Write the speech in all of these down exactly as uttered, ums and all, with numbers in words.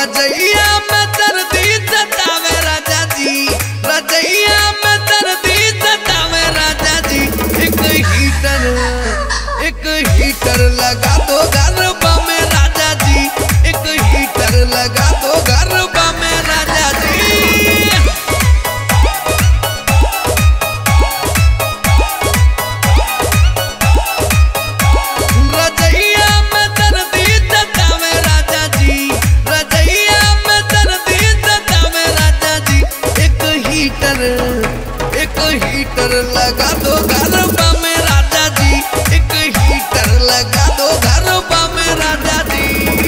रजैया में दर्दी सतावे राजा जी, रजैया में दर्दी सतावे राजा जी। एक हीटर एक हीटर लगा दो गरबा में राजा जी, एक हीटर लगा दो गरबा में राजा जी। रजैया में दर्दी सतावे राजा जी, रजैया में दर्दी सतावे राजा जी। एक हीटर एक हीटर लगा दो गरबा में राजा जी, एक हीटर लगा दो गरबा में राजा जी।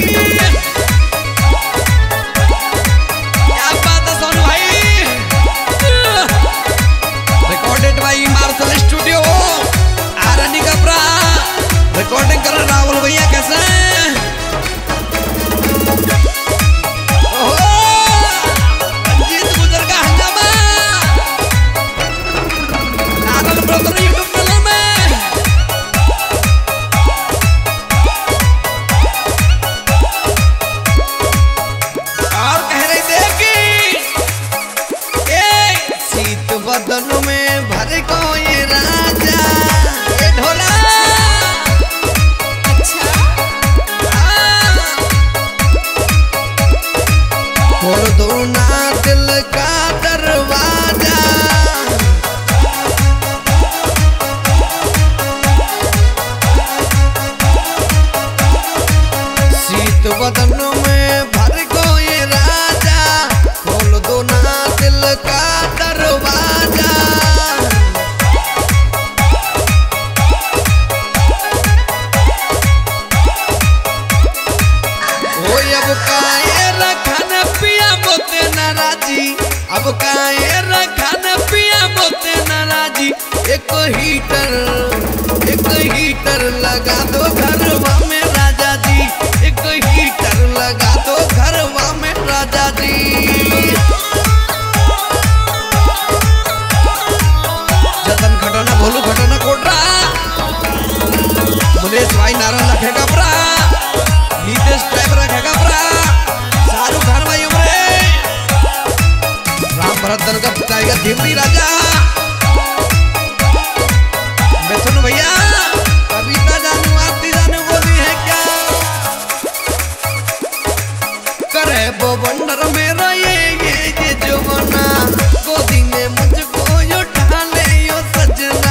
क्या बात है सोनू भाई। Recorded by marshal studio Arni कपड़ा, रिकॉर्डिंग कर राहुल भैया कैसे हैं? ओहो रंजीत गुजर का हंगामा नारल ब्रदर यूट्यूब चैनल में। और कह रही थे कि ए शीत बदन में भर को ये राजा ये ढोला। खोल दो ना दिल का दरवाजा, शीत बदन में भर को ये राजा, खोल दो ना दिल का दरवाजा। ओ अब काहे रखन पिया मोते नाराजी, अब काहे रखन पिया मोते नाराजी। एक हीटर एक हीटर लगा दो घरवा में राजा जी, एक हीटर लगा दो घरवा में राजा जी। जतन घटना भोलू घटना कोटरा, मुलेश भाई नारायण रखेगा ब्रा, नीतीश टाइप रखेगा ब्रा, शाहरुख खान भाई उमरे, राम भरत दल का टाइगर धीमरी राजा, मिथुन भैया, कविता जानू आरती जानू बोली है क्या? करे वो वंडर मेरा ये ये ये जवाना, गोदी में मुझको यो ढाले यो सजना।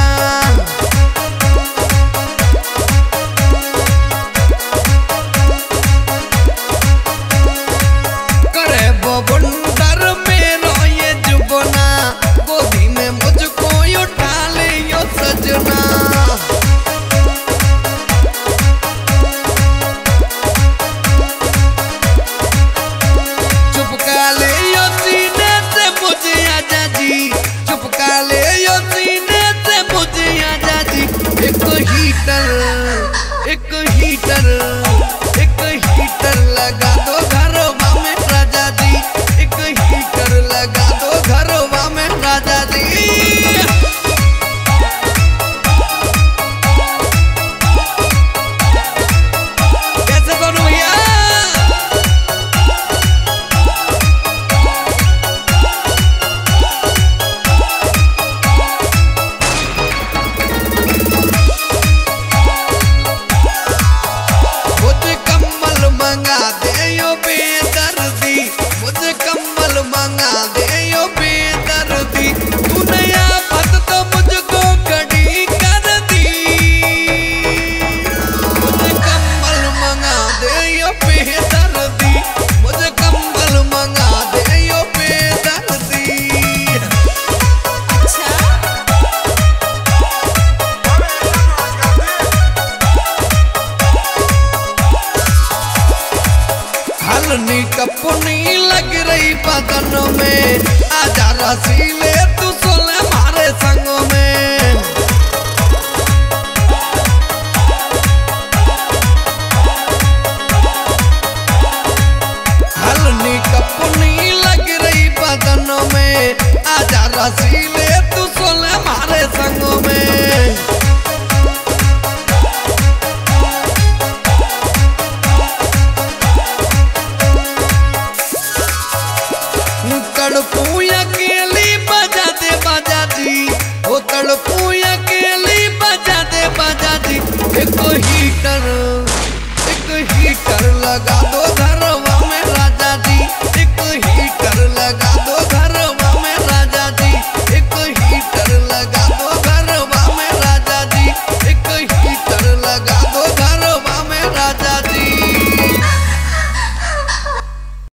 करे वो वंडर मेरा ये जवाना, गोदी में मुझको यो ढाले यो सजना। चुपका ले यो सीने से मुझे आजा जी, चुपका ले यो सीने से मुझे आजा जी। एक हीटर एक हीटर एक हीटर लगा दो घरवा में राजा जी, एक हीटर लगा दो घरवा में राजा जी। कैसे करूं भैया? मुझे कम्बल मंगा दे यो बेदर्दी, मुझे कम्बल मंगा दे यो बेदर्दी। तूने आफत तो मुझको खड़ी कर दी, मुझे कम्बल मंगा दे यो बेदर्दी, मुझे कम्बल मंगा दे यो बेदर्दी। हलनी कपुनी लग रही बदनों में, आजा रसीले तू सोले मारे संगों में। हलनी कपुनी लग रही बदनों में, आजा रसीले तू सोले मारे संगों में। तड़पू अकेली बजा दे बाजा जी एक हीटर